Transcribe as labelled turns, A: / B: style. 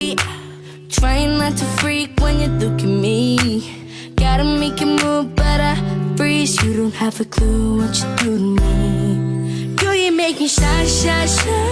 A: Trying not to freak when you look at me. Gotta make you move, but I freeze. You don't have a clue what you do to me. Girl, you make me shy, shy, shy.